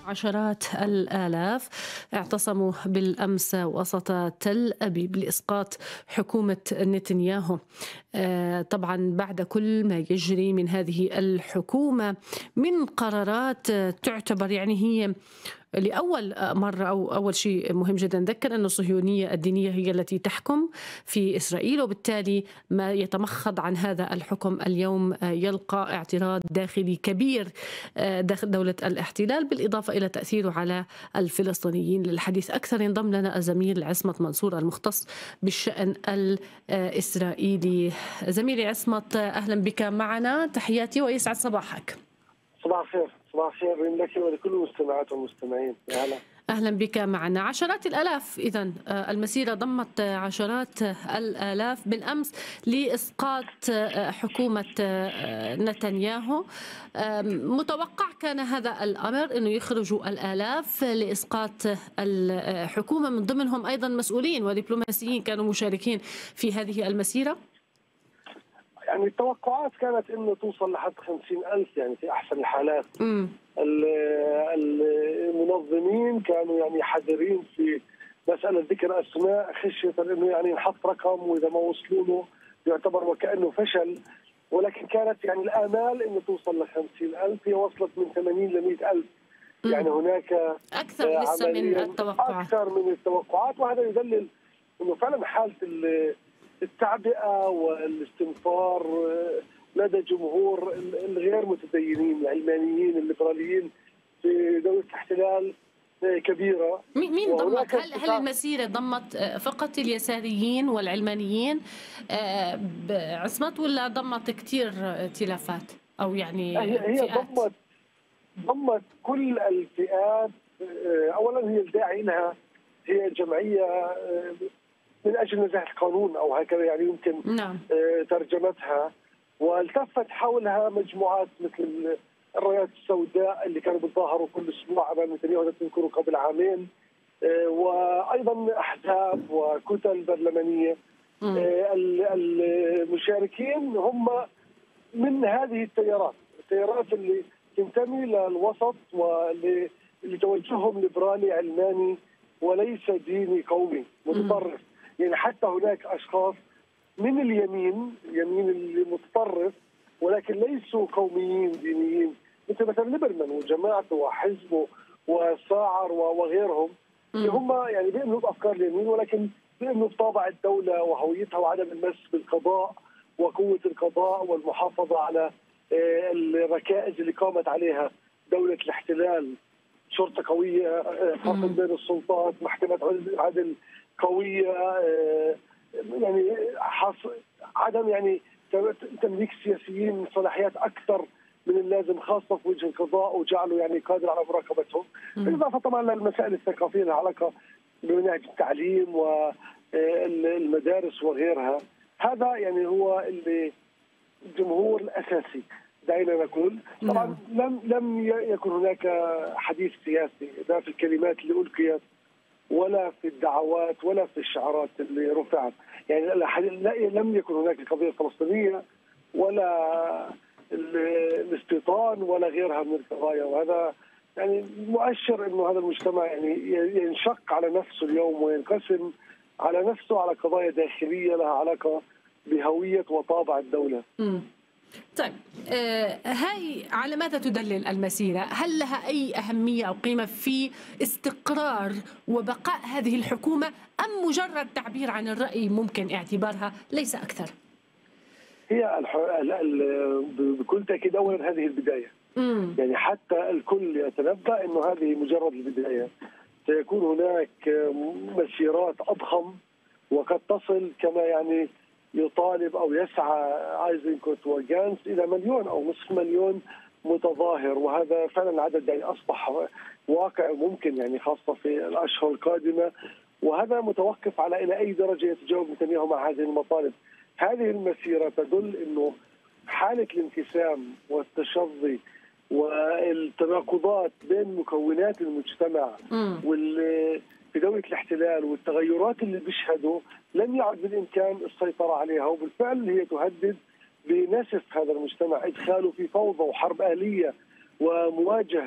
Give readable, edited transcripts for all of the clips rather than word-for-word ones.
عشرات الآلاف اعتصموا بالأمس وسط تل أبيب لإسقاط حكومة نتنياهو. طبعا بعد كل ما يجري من هذه الحكومة من قرارات تعتبر هي لأول مرة أو أول شيء مهم جدا نذكر أن الصهيونية الدينية هي التي تحكم في إسرائيل، وبالتالي ما يتمخض عن هذا الحكم اليوم يلقى اعتراض داخلي كبير داخل دولة الاحتلال، بالإضافة إلى تأثيره على الفلسطينيين. للحديث أكثر ينضم لنا الزميل عصمت منصور المختص بالشأن الإسرائيلي. زميلي عصمت، أهلا بك معنا، تحياتي ويسعد صباحك. صباح الخير، صباح الخير لك ولكل المستمعات والمستمعين. هلا أهلا بك معنا. عشرات الآلاف، إذن المسيرة ضمت عشرات الآلاف بالأمس لإسقاط حكومة نتنياهو. متوقع كان هذا الأمر أنه يخرجوا الآلاف لإسقاط الحكومة، من ضمنهم أيضا مسؤولين ودبلوماسيين كانوا مشاركين في هذه المسيرة؟ يعني التوقعات كانت انه توصل لحد 50,000 في احسن الحالات. المنظمين كانوا حذرين في مساله ذكر اسماء، خشيه انه ينحط رقم واذا ما وصلوا له يعتبر وكانه فشل، ولكن كانت الامال انه توصل ل 50,000. هي وصلت من 80 ل 100,000. هناك اكثر لسه من التوقعات، اكثر من التوقعات، وهذا يدلل انه فعلا حاله التعبئة والاستنفار لدى جمهور الغير متدينين العلمانيين الليبراليين في دولة الاحتلال كبيرة. مين ضمت؟ هل المسيرة ضمت فقط اليساريين والعلمانيين عصمت، ولا ضمت كثير ائتلافات أو هي فئات؟ ضمت كل الفئات. أولا هي الداعي لها هي جمعية من أجل نزاهة القانون أو هكذا يمكن نعم. ترجمتها، والتفت حولها مجموعات مثل الرايات السوداء اللي كانوا بيتظاهروا كل أسبوع أمام نتنياهو تذكروا قبل عامين، وأيضا أحزاب وكتل برلمانية. المشاركين هم من هذه التيارات اللي تنتمي للوسط واللي توجههم ليبرالي علماني وليس ديني قومي متطرف. حتى هناك أشخاص من اليمين المتطرف ولكن ليسوا قوميين دينيين، مثل ليبرمان وجماعته وحزبه وساعر وغيرهم، اللي هم بيؤمنوا بأفكار اليمين ولكن بيؤمنوا بطابع الدولة وهويتها وعدم المس بالقضاء وقوة القضاء والمحافظة على الركائز اللي قامت عليها دولة الاحتلال، شرطة قوية، فرق بين السلطات، محكمة عدل قوية، عدم تمليك السياسيين صلاحيات أكثر من اللازم خاصة في وجه القضاء، وجعله قادر على مراقبتهم. بالإضافة طبعا للمسائل الثقافية لها علاقة بمناهج التعليم والمدارس وغيرها. هذا هو الجمهور الأساسي. دعينا نقول طبعا لم يكن هناك حديث سياسي لا في الكلمات اللي ألقيت ولا في الدعوات ولا في الشعارات اللي رفعت. لم يكن هناك القضية الفلسطينية ولا الاستيطان ولا غيرها من القضايا، وهذا مؤشر انه هذا المجتمع ينشق على نفسه اليوم وينقسم على نفسه على قضايا داخلية لها علاقة بهوية وطابع الدولة. طيب، هاي على ماذا تدلل المسيرة؟ هل لها أي أهمية أو قيمة في استقرار وبقاء هذه الحكومة، أم مجرد تعبير عن الرأي ممكن اعتبارها ليس أكثر؟ هي بكل تأكيد أولا هذه البداية. حتى الكل يتنبأ أنه هذه مجرد البداية، سيكون هناك مسيرات أضخم وقد تصل كما يطالب أو يسعى ايزنكوت وجانس إلى 1,000,000 أو نصف مليون متظاهر، وهذا فعلا عدد أصبح واقع ممكن خاصة في الأشهر القادمة، وهذا متوقف على إلى أي درجة يتجاوب نتنياهو مع هذه المطالب. هذه المسيرة تدل أنه حالة الانقسام والتشظي والتناقضات بين مكونات المجتمع في دولة الاحتلال والتغيرات اللي بيشهدوا لم يعد بالإمكان السيطرة عليها، وبالفعل هي تهدد بنسف هذا المجتمع، إدخاله في فوضى وحرب أهلية ومواجهة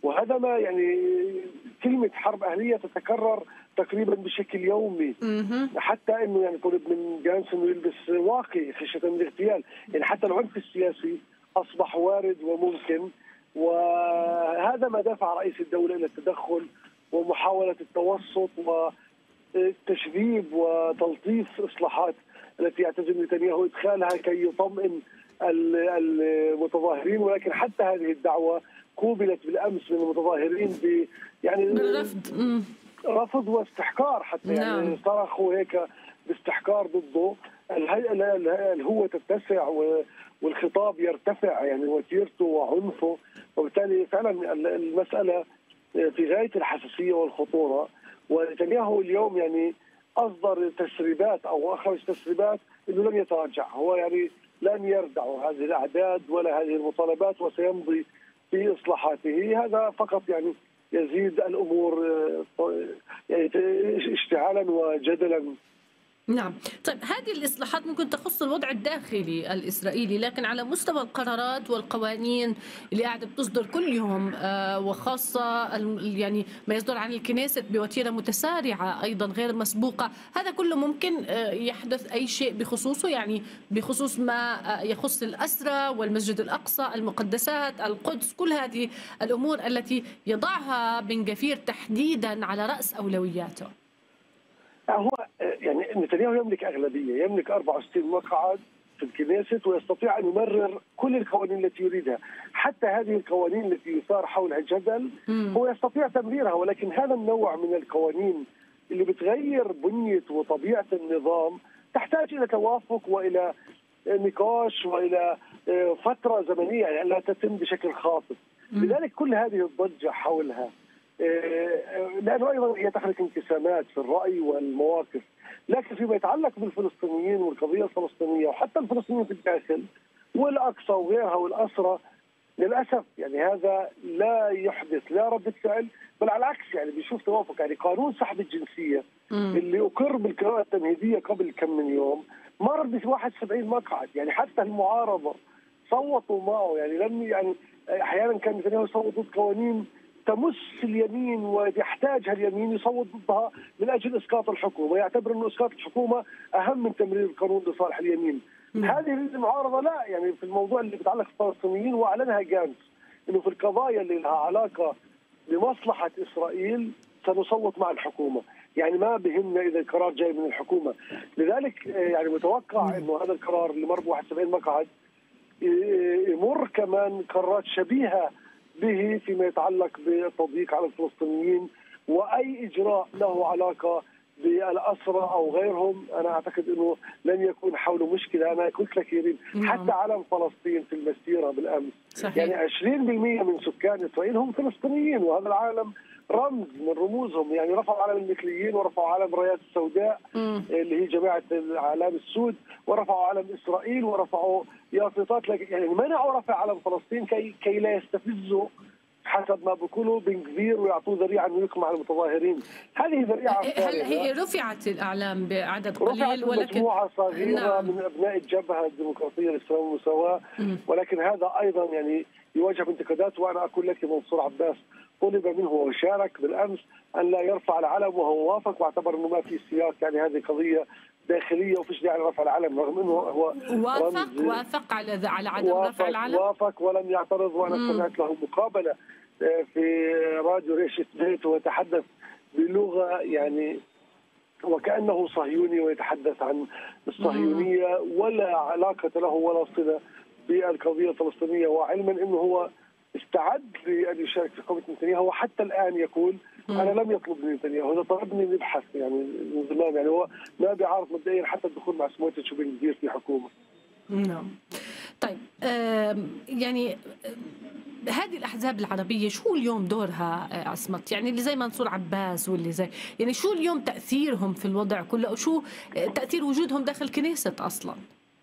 وهذا ما يعني كلمة حرب أهلية تتكرر تقريبا بشكل يومي، حتى انه يعني طلب من جانس انه يلبس واقي خشيه من الاغتيال، يعني حتى العنف السياسي اصبح وارد وممكن، وهذا ما دفع رئيس الدوله الى التدخل ومحاوله التوسط وتشذيب وتلطيف اصلاحات التي يعتزم نتنياهو ادخالها كي يطمئن المتظاهرين، ولكن حتى هذه الدعوه قوبلت بالامس من المتظاهرين يعني بالرفض، رفض واستحقار، حتى يعني صرخوا هيك باستحقار ضده. الهوة تتسع والخطاب يرتفع يعني وتيرته وعنفه، وبالتالي فعلا المسألة في غاية الحساسية والخطورة. ونتنياهو اليوم يعني أصدر تسريبات أو أخرج تسريبات أنه لن يتراجع، هو يعني لن يردع هذه الأعداد ولا هذه المطالبات وسيمضي في إصلاحاته. هذا فقط يعني يزيد الأمور يعني اشتعالا وجدلا. نعم. طيب هذه الإصلاحات ممكن تخص الوضع الداخلي الإسرائيلي، لكن على مستوى القرارات والقوانين اللي قاعدة بتصدر كل يوم، وخاصة يعني ما يصدر عن الكنيست بوتيرة متسارعة أيضا غير مسبوقة، هذا كله ممكن يحدث أي شيء بخصوصه، يعني بخصوص ما يخص الأسرى والمسجد الأقصى، المقدسات، القدس، كل هذه الأمور التي يضعها بن غفير تحديدا على رأس أولوياته. هو يعني نتنياهو يملك أغلبية، يملك 64 مقعد في الكنيست ويستطيع أن يمرر كل القوانين التي يريدها، حتى هذه القوانين التي يثار حولها جدل هو يستطيع تمريرها. ولكن هذا النوع من القوانين اللي بتغير بنية وطبيعة النظام تحتاج إلى توافق وإلى نقاش وإلى فترة زمنية، يعني لا تتم بشكل خاطف. لذلك كل هذه الضجة حولها لأنه أيضا هي تخلق انقسامات في الرأي والمواقف. لكن فيما يتعلق بالفلسطينيين والقضية الفلسطينية وحتى الفلسطينيين في الداخل والأقصى وغيرها والأسرى، للأسف يعني هذا لا يحدث لا ردة فعل، بل على العكس يعني بيشوف توافق. يعني قانون سحب الجنسية اللي أقر بالقراءة التمهيدية قبل كم من يوم مر ب 71 مقعد، يعني حتى المعارضة صوتوا معه. يعني لم يعني أحيانا كان نتنياهو يصوت ضد قوانين تمس اليمين ويحتاجها اليمين يصوت ضدها من اجل اسقاط الحكومه، يعتبر انه اسقاط الحكومه اهم من تمرير القانون لصالح اليمين. هذه المعارضه لا، يعني في الموضوع اللي بيتعلق بالفلسطينيين واعلنها جانس انه في القضايا اللي لها علاقه بمصلحه اسرائيل سنصوت مع الحكومه، يعني ما بهمنا اذا القرار جاي من الحكومه. لذلك يعني متوقع انه هذا القرار اللي مر ب 71 مقعد يمر كمان قرارات شبيهه به فيما يتعلق بالتضييق على الفلسطينيين، واي اجراء له علاقه بالاسرى او غيرهم انا اعتقد انه لن يكون حوله مشكله. انا قلت لك يريد حتى علم فلسطين في المسيره بالامس صحيح. يعني 20% من سكان اسرائيل هم فلسطينيين، وهذا العالم رمز من رموزهم. يعني رفعوا علم المثليين ورفعوا علم الرايات السوداء اللي هي جماعه الاعلام السود، ورفعوا علم اسرائيل ورفعوا يافطات، يعني منعوا رفع علم فلسطين كي لا يستفزوا حسب ما بيقولوا بن غفير ويعطوه ذريعه انه يقمع المتظاهرين. هذه ذريعه هل هي رفعت الاعلام بعدد قليل ولكن مجموعه صغيره من ابناء الجبهه الديمقراطيه للسلام والمساواه، ولكن هذا ايضا يعني يواجه بانتقادات. وانا اقول لك منصور عباس طلب منه وشارك بالامس ان لا يرفع العلم، وهو وافق واعتبر انه ما في سياق، يعني هذه قضيه داخليه وفيش داعي لرفع العلم، رغم انه هو وافق على عدم رفع العلم، وافق ولم يعترض. وانا سمعت له مقابله في راديو ريشة بيت ويتحدث بلغه يعني وكانه صهيوني ويتحدث عن الصهيونيه ولا علاقه له ولا صله بالقضيه الفلسطينيه، وعلما انه هو استعد لان يشارك في قمه نتنياهو. وحتى الان يقول انا لم يطلب من نتنياهو، هذا طلبني نبحث يعني من زمان. يعني هو ما بيعارض مبدئيا حتى الدخول مع سموتريتش وبن غفير في حكومه. نعم. طيب يعني هذه الأحزاب العربية شو اليوم دورها عصمت؟ يعني اللي زي منصور عباس واللي زي يعني شو اليوم تأثيرهم في الوضع كله، وشو تأثير وجودهم داخل كنيسة أصلا؟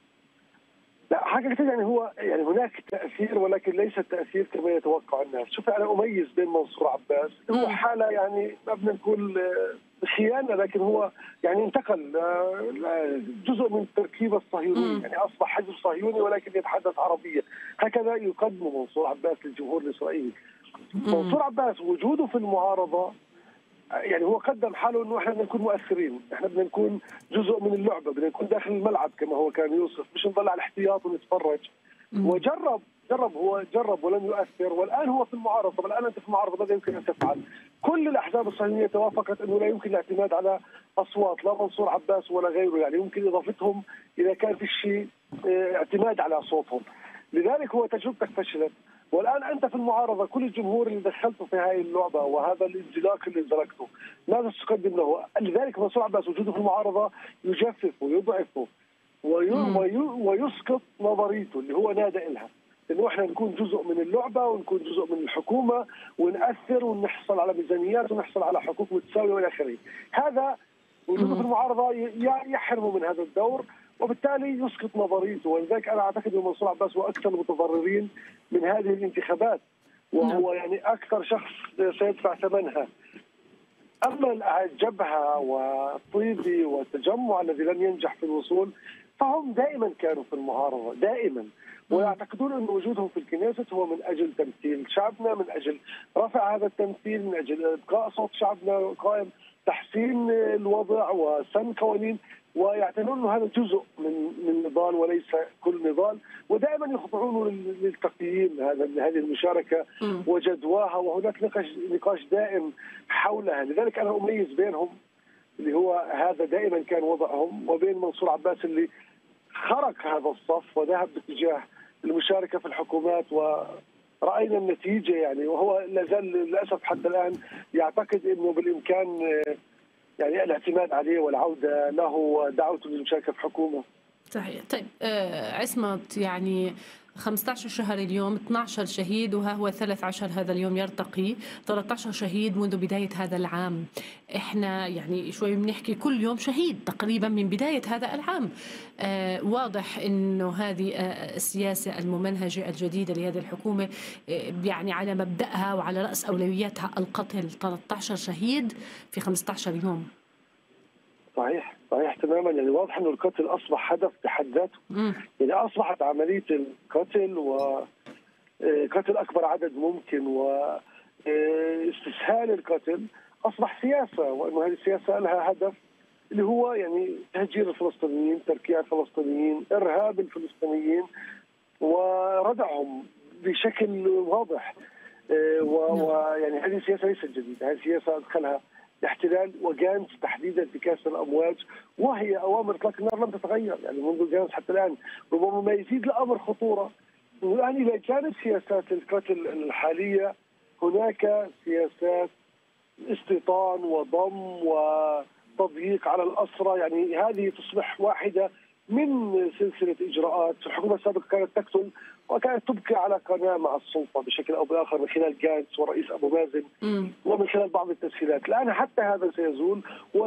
لا حقيقة يعني هو يعني هناك تأثير، ولكن ليس التأثير كما يتوقع الناس. شوف أنا أميز بين منصور عباس، هو حالة يعني ما بدنا نقول خيانة، لكن هو يعني انتقل جزء من التركيبة الصهيونية، يعني أصبح حزب صهيوني ولكن يتحدث عربية. هكذا يقدم منصور عباس للجمهور الإسرائيلي. منصور عباس وجوده في المعارضه يعني هو قدم حاله انه احنا بدنا نكون مؤثرين، احنا بدنا نكون جزء من اللعبه، بدنا نكون داخل الملعب كما هو كان يوصف، مش نضل على الاحتياط ونتفرج. وجرب ولم يؤثر، والان هو في المعارضه. طب الان انت في المعارضه ماذا يمكن ان تفعل؟ كل الاحزاب الصهيونيه توافقت انه لا يمكن الاعتماد على اصوات لا منصور عباس ولا غيره، يعني يمكن اضافتهم اذا كان في شيء اعتماد على اصواتهم. لذلك هو تجربتك فشلت، والان انت في المعارضه، كل الجمهور اللي دخلته في هذه اللعبه وهذا الانزلاق اللي انزلقته ماذا تقدم له؟ لذلك منصور عباس وجوده في المعارضه يجفف ويضعفه ويسقط نظريته اللي هو نادى لها، انه احنا نكون جزء من اللعبه ونكون جزء من الحكومه ونأثر ونحصل على ميزانيات ونحصل على حقوق متساويه والى اخره. هذا وجوده في المعارضه يحرمه من هذا الدور، وبالتالي يسقط نظريته. ولذلك انا اعتقد ان منصور عباس هو اكثر المتضررين من هذه الانتخابات، وهو يعني اكثر شخص سيدفع ثمنها. اما الجبهه والطيبي والتجمع الذي لم ينجح في الوصول فهم دائما كانوا في المعارضه دائما، ويعتقدون ان وجودهم في الكنيست هو من اجل تمثيل شعبنا، من اجل رفع هذا التمثيل، من اجل ابقاء صوت شعبنا قائم، تحسين الوضع وسن قوانين، ويعتبرون انه هذا جزء من نضال وليس كل نضال، ودائما يخضعون للتقييم هذه المشاركه وجدواها، وهناك نقاش دائم حولها. لذلك انا اميز بينهم اللي هو هذا دائما كان وضعهم، وبين منصور عباس اللي خرق هذا الصف وذهب باتجاه المشاركه في الحكومات، ورأينا النتيجه يعني. وهو لا زال للاسف حتى الان يعتقد انه بالامكان يعني الاعتماد عليه والعوده له ودعوته للمشاركه في حكومه. صحيح. طيب عصمت، يعني 15 شهر اليوم، 12 شهيد، وها هو 13 هذا اليوم يرتقي 13 شهيد منذ بداية هذا العام. احنا يعني شوي بنحكي كل يوم شهيد تقريبا من بداية هذا العام. واضح انه هذه السياسة الممنهجة الجديدة لهذه الحكومة يعني على مبدأها وعلى رأس أولوياتها القتل. 13 شهيد في 15 يوم. صحيح تماما. يعني واضح انه القتل اصبح هدف بحد ذاته. يعني اصبحت عمليه القتل وقتل اكبر عدد ممكن واستسهال القتل اصبح سياسه، وانه هذه السياسه لها هدف اللي هو يعني تهجير الفلسطينيين، تركيع الفلسطينيين، ارهاب الفلسطينيين وردعهم بشكل واضح. ويعني هذه السياسه ليست جديده، هذه السياسه ادخلها الاحتلال وجانس تحديدا في كاس الامواج، وهي اوامر اطلاق النار لم تتغير يعني منذ جانس حتى الان. ربما ما يزيد الامر خطوره انه الان اذا كانت سياسات القتل الحاليه هناك سياسات استيطان وضم وتضييق على الاسرى، يعني هذه تصبح واحده من سلسله اجراءات. الحكومه السابقه كانت تقتل وكانت تبقي على قناة مع السلطة بشكل أو بآخر من خلال جانس ورئيس أبو مازن ومن خلال بعض التسهيلات. الآن حتى هذا سيزول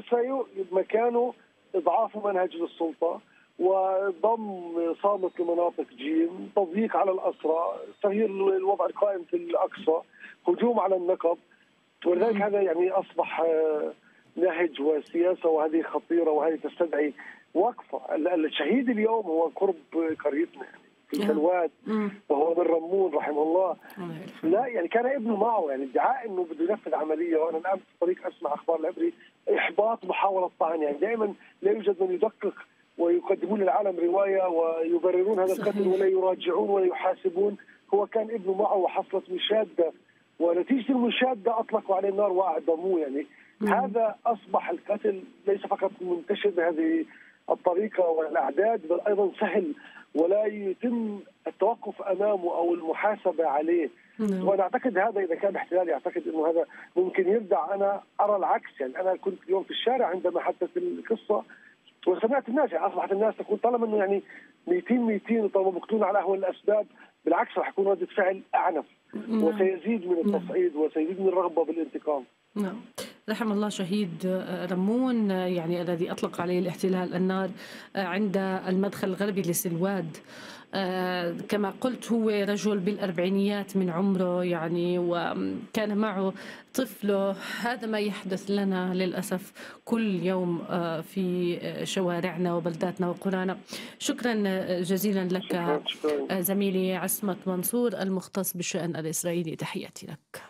مكانه إضعاف منهج للسلطة وضم صامت لمناطق جيم، تضييق على الأسرى، تغيير الوضع القائم في الأقصى، هجوم على النقب. ولذلك هذا يعني أصبح نهج وسياسة، وهذه خطيرة وهذه تستدعي وقفة. الشهيد اليوم هو قرب قريتنا في سلوات، وهو من رمون رحمه الله. لا يعني كان ابنه معه، يعني ادعاء انه بده ينفذ عمليه. وانا الان في الطريق اسمع اخبار العبري احباط محاوله طعن، يعني دائما لا يوجد من يدقق ويقدمون للعالم روايه ويبررون هذا القتل ولا يراجعون ولا يحاسبون. هو كان ابنه معه وحصلت مشاده، ونتيجه المشاده اطلقوا عليه النار واعدموه. يعني هذا اصبح القتل ليس فقط منتشر بهذه الطريقه والاعداد، بل ايضا سهل ولا يتم التوقف امامه او المحاسبه عليه. وانا اعتقد هذا اذا كان احتلال يعتقد انه هذا ممكن يردع. انا ارى العكس. يعني انا كنت اليوم في الشارع عندما حدثت القصه وسمعت الناس، يعني اصبحت الناس تقول طالما انه يعني 200 وطالما مقتولون على اهون الاسباب بالعكس راح يكون رده فعل اعنف وسيزيد من التصعيد وسيزيد من الرغبه بالانتقام. نعم. رحم الله شهيد رمون، يعني الذي أطلق عليه الاحتلال النار عند المدخل الغربي لسلواد. كما قلت هو رجل بالأربعينيات من عمره يعني، وكان معه طفله. هذا ما يحدث لنا للأسف كل يوم في شوارعنا وبلداتنا وقرانا. شكرا جزيلا لك شكرا. زميلي عصمت منصور المختص بالشأن الإسرائيلي، تحياتي لك.